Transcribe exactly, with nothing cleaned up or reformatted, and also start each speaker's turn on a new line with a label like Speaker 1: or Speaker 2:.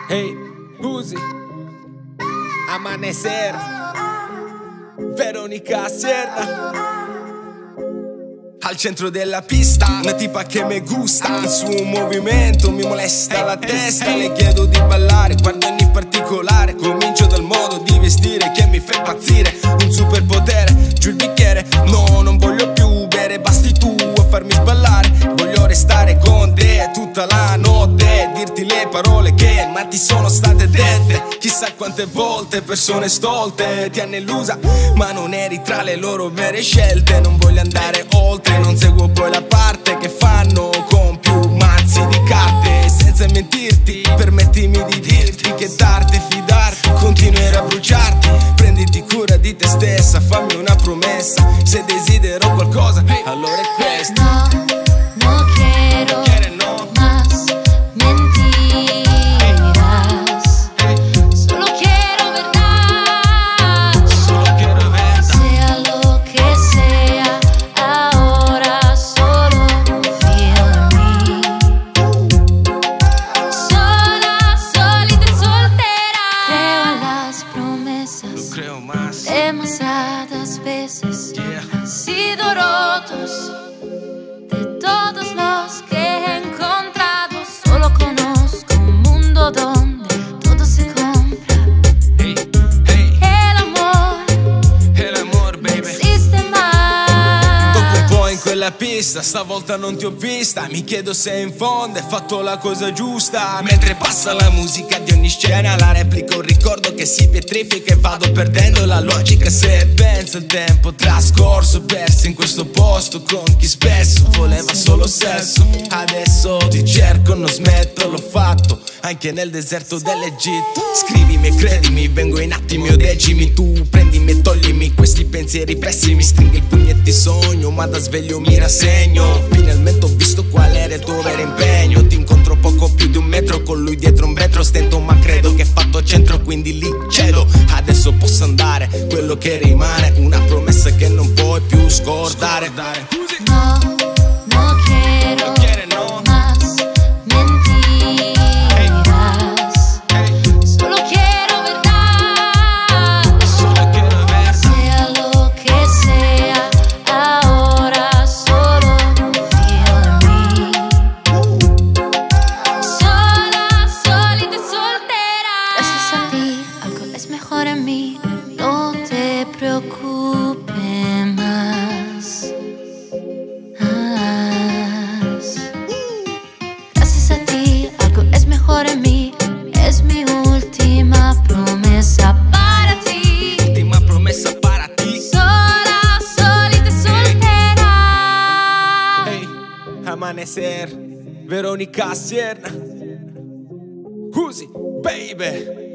Speaker 1: Hey, Uzi, Amanecer, Veronica Sierra. Al centro della pista, una tipa che mi gusta. Il suo movimento mi molesta la testa. Le chiedo di ballare, guardo ogni particolare. Comincio dal modo di vestire che mi fa impazzire. Un superpotere, giù il bicchiere. No, non voglio più bere, basti tu a farmi sballare. Voglio restare con te tutta la notte, dirti le parole che mai ti sono state dette. Chissà quante volte persone stolte ti hanno illusa, ma non eri tra le loro vere scelte. Non voglio andare oltre, non seguo poi la parte che fanno con più mazzi di carte. Senza mentirti, permettimi di dirti che darti e fidarti continuerà a bruciarti. Prenditi cura di te stessa, fammi una promessa. Se desidero qualcosa, allora è questo.
Speaker 2: No, no quiero más mentiras. Solo quiero verdad.
Speaker 1: Solo quiero verdad.
Speaker 2: Sea lo que sea, ahora solo confío en mí. Sola, solita y soltera. Creo en las promesas.
Speaker 1: No creo más.
Speaker 2: Demasiadas veces
Speaker 1: Yeah.
Speaker 2: han sido rotos. De todos los que he encontrado, solo conozco un mundo donde todo se compra.
Speaker 1: Hey, hey,
Speaker 2: El amor
Speaker 1: el amor,
Speaker 2: no
Speaker 1: baby.
Speaker 2: existe más.
Speaker 1: Tocco un po' in quella pista, stavolta non ti ho vista. Mi chiedo se in fondo hai fatto la cosa giusta. Mentre passa la musica di ogni scena, la replica un ricordo che si pietrifica e vado perdendo la logica. Se penso al tempo trascorso, perso in questo posto con chi spesso voleva solo sesso. Adesso ti cerco, non smetto, l'ho fatto anche nel deserto dell'Egitto. Scrivimi e credimi, vengo in attimi o decimi. Tu prendimi e toglimi questi pensieri pessimi. Stringi il pugno e ti sogno, ma da sveglio mi rassegno. Finalmente ho visto qual era il tuo vero impegno. Ti incontro poco più di un metro, con lui dietro un vetro. Stento ma credo che è fatto centro, quindi lì cedo. Adesso posso andare, quello che rimane, una promessa che non puoi più scordare.
Speaker 2: No, no quiero más mentiras. Solo quiero verdad.
Speaker 1: Solo quiero verdad.
Speaker 2: Sea lo que sea, ahora solo confío en mí. Sola, solita y soltera. Gracias a ti, algo es mejor en mí. No te preocupes más. Gracias a ti, algo es mejor en mí. Es mi última promesa para ti.
Speaker 1: Última promessa para ti.
Speaker 2: Sola, solita y soltera.
Speaker 1: Hey, Amanecer, Veronica Sierra. Uzi, baby.